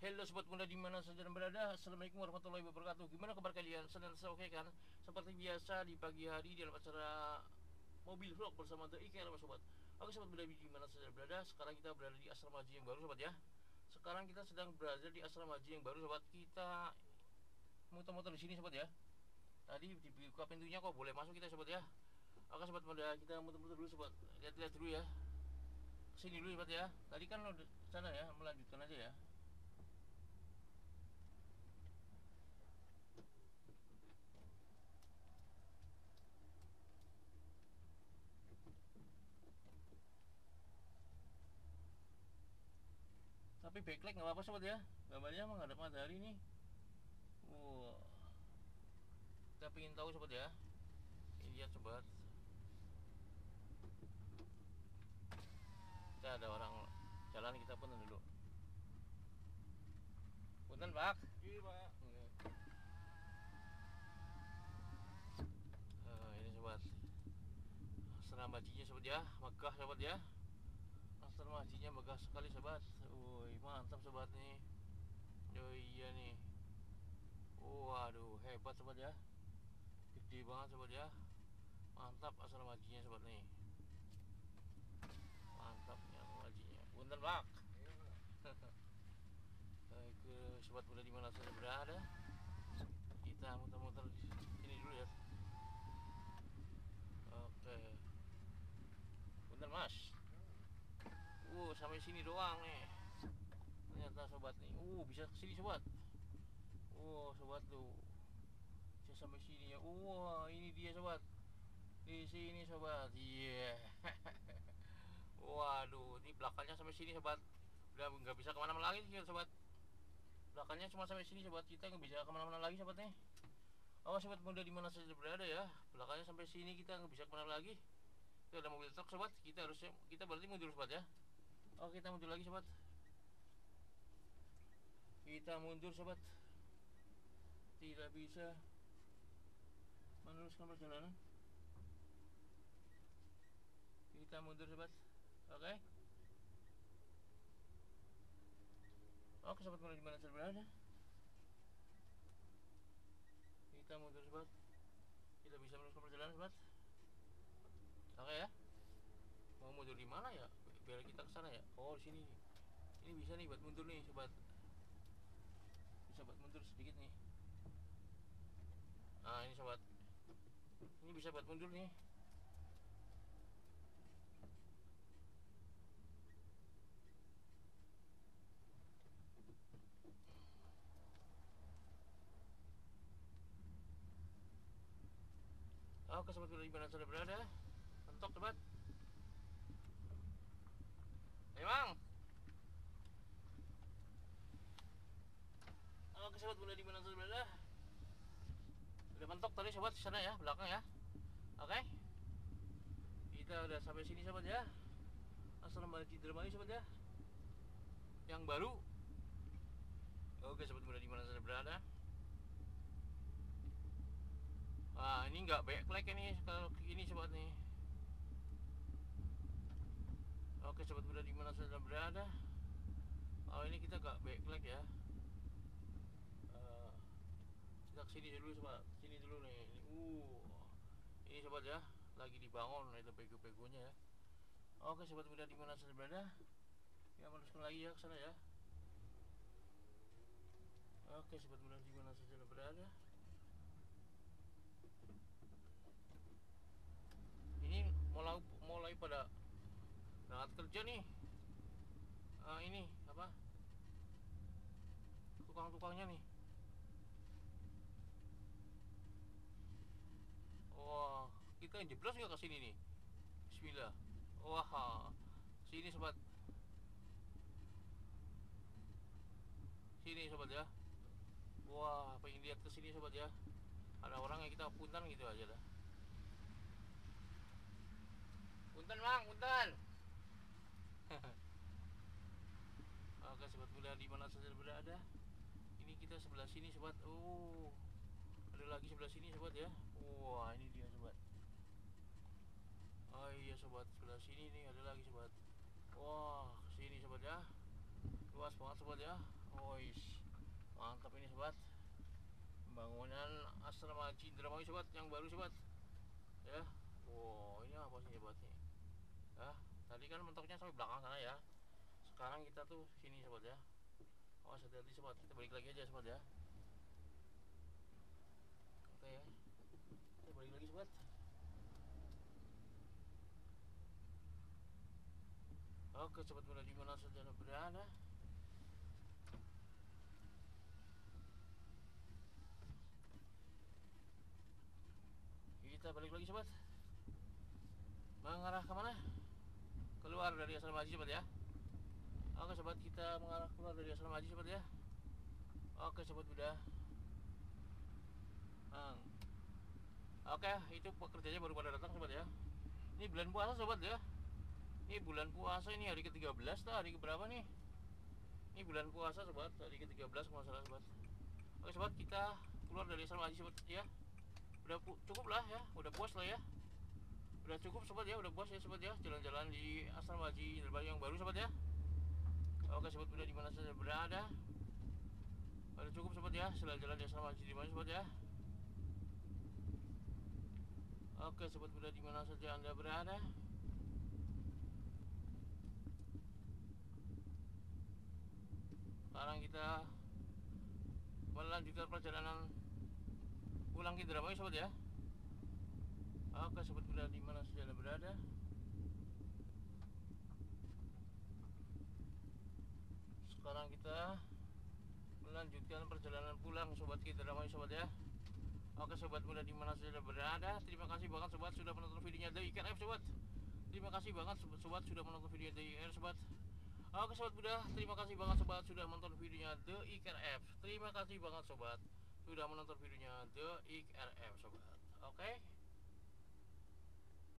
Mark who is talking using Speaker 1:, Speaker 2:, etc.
Speaker 1: Halo sobat muda di mana saja berada. Assalamualaikum warahmatullahi wabarakatuh. Gimana kabar kalian? Senantiasa oke kan? Seperti biasa di pagi hari dalam acara mobil vlog bersama The IKR sobat. Oke sobat muda di mana saja berada. Sekarang kita berada di asrama haji yang baru sobat ya. Sekarang kita sedang berada di asrama haji yang baru sobat. Kita muter-muter di sini sobat ya. Tadi dibuka pintunya kok boleh masuk kita sobat ya. Oke sobat muda, kita muter-muter dulu sobat. Lihat-lihat dulu ya. Sini dulu sobat ya. Tadi kan udah sana ya, melanjutkan aja ya. Tapi backlight nggak apa-apa sobat ya, gambarnya menghadap matahari nih. Wow, kita pengen tahu sobat ya. Ini lihat sobat, kita ada orang jalan, kita punten dulu. Punten pak.
Speaker 2: Iya pak.
Speaker 1: Ini sobat, asrama hajinya sobat ya, megah sobat ya. Asrama hajinya megah sekali sobat. Woi mantap sobat nih. Oh iya nih. Waduh hebat sobat ya, gede banget sobat ya. Mantap asrama hajinya sobat nih. Mantap nih asrama hajinya. Punten pak.
Speaker 2: Iya pak.
Speaker 1: Baik sobat muda di mana saja berada. Kita muter-muter di sini dulu ya. Oke. Punten mas. Sampai sini doang nih. Ternyata sobat nih. Bisa kesini sobat. Sobat tuh. Bisa sampai sini ya. Ini dia sobat. Di sini sobat. Iya. Waduh, ini belakangnya sampai sini sobat. Udah nggak bisa kemana-mana lagi sobat. Belakangnya cuma sampai sini sobat. Kita nggak bisa kemana-mana lagi sobat nih. Sobat muda di mana saja berada ya. Belakangnya sampai sini kita nggak bisa kemana lagi. Itu ada mobil truk sobat. Kita berarti mundur sobat ya. Kita mundur lagi sobat. Kita mundur sobat. Tidak bisa meneruskan perjalanan. Kita mundur sobat. Oke sobat muda di mana saja berada. Kita mundur sobat. Tidak bisa meneruskan perjalanan sobat. Oke ya. Mau mundur di mana ya? Biar kita ke sana ya. Di sini. Ini bisa nih buat mundur nih sobat. Bisa buat mundur sedikit nih. Ini sobat. Ini bisa buat mundur nih. Oke sobat muda di mana saja berada. Mentok sobat. Emang. Oke sobat muda di mana saja berada. Udah mentok tadi sobat di sana ya, belakang ya. Oke. Kita udah sampai sini sobat ya. Asrama haji Dermayu sobat ya. Yang baru. Oke sobat muda di mana saja berada. Ini nggak backlight ini kalau ini sobat nih. Oke sobat muda di mana saja berada. Ini kita nggak backlight ya. Kita kesini dulu sobat, sini dulu nih. Ini sobat ya, lagi dibangun itu bego-begonya ya. Oke sobat muda di mana saja berada. Ya meneruskan lagi ya ke sana ya. Oke sobat muda di mana saja berada. Ini mulai pada berangkat kerja nih. Ini apa? Tukang-tukangnya nih. Kita jeblos nggak ke sini nih? Bismillah. Sini sobat. Sini sobat ya. Pengen lihat ke sini sobat ya. Ada orang yang kita punten gitu aja dah. Punten bang, punten. Oke sobat muda di mana saja berada. Ini kita sebelah sini sobat. Ada lagi sebelah sini sobat ya. Ini dia sobat. Iya sobat, sebelah sini nih ada lagi sobat. Sini sobat ya. Luas banget sobat ya. Wois, mantap ini sobat. Pembangunan asrama haji Indramayu sobat, yang baru sobat. Ya. Wow, ini apa sih sobat nih? Ya, tadi kan mentoknya sampai belakang sana ya. Sekarang kita tuh sini sobat ya. Awas hati-hati sobat, kita balik lagi aja sobat ya. Oke ya. Kita balik lagi sobat. Oke sobat muda dimana saja berada. Kita balik lagi sobat. Mengarah kemana? Keluar dari asrama haji sobat ya. Oke sobat, kita mengarah keluar dari asrama haji sobat ya. Oke sobat muda. Oke, itu pekerjanya baru pada datang sobat ya. Ini bulan puasa sobat ya. Ini bulan puasa, ini hari ke-13 tuh, hari keberapa nih? Ini bulan puasa sobat, hari ke-13 kalau salah sobat. Oke sobat, kita keluar dari asrama haji sobat ya. Udah cukup lah ya, udah puas lah ya. Udah cukup sobat ya, udah puas ya sobat ya, jalan-jalan di asrama haji Indramayu yang baru sobat ya. Oke sobat muda dimana saja berada. Udah cukup sobat ya, jalan-jalan di asrama haji Indramayu sobat ya. Oke sobat muda dimana saja anda berada. Sekarang kita melanjutkan perjalanan pulang ke Indramayu sobat ya. Oke sobat muda dimana saja anda berada. Sekarang kita melanjutkan perjalanan pulang sobat ke Indramayu sobat ya. Oke sobat muda dimana saja berada, terima kasih banget sobat sudah menonton videonya The IKRF sobat. Terima kasih banget sobat sudah menonton video The IKRF sobat. Oke sobat muda, terima kasih banget sobat sudah menonton videonya The IKRF. Terima kasih banget sobat sudah menonton videonya The IKRF sobat.